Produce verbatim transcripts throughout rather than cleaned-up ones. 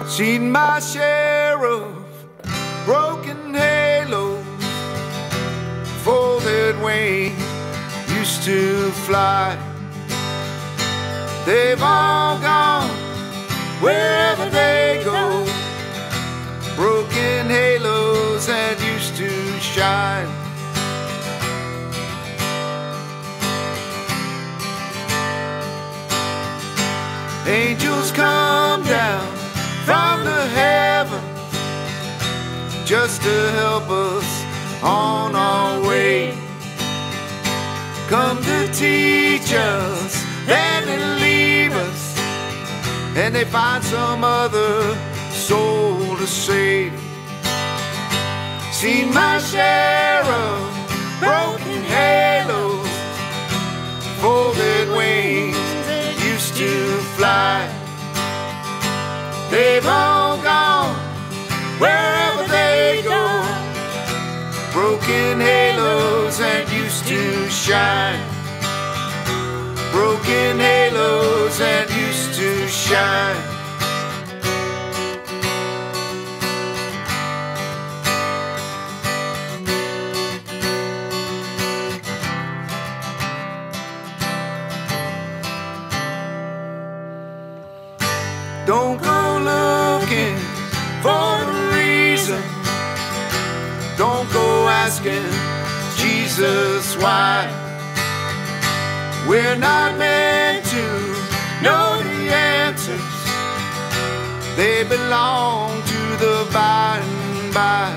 Seen my share of broken halos, folded wings used to fly. They've all gone wherever they go. Broken halos that used to shine. Angels come down from the heavens just to help us on our way. Come to teach us, then they leave us, and they find some other soul to save. Seen my share of broken halos, folded wings used to fly. They've all gone wherever they go. Broken halos that used to shine. Broken halos that used to shine. Don't go looking for a reason. Don't go asking Jesus why. We're not meant to know the answers. They belong to the by and by.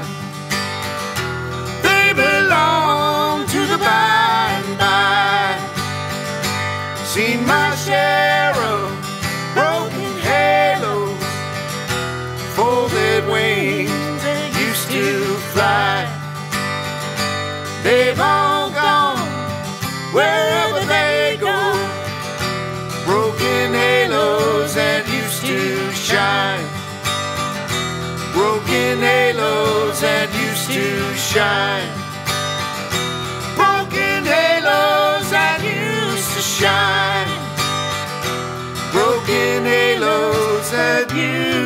They belong to the by and by. Seen my share of broken halos, folded wings used to fly. They've all gone wherever they go. Broken halos that used to shine. Broken halos that used to shine. Broken halos that used to shine. Broken halos that used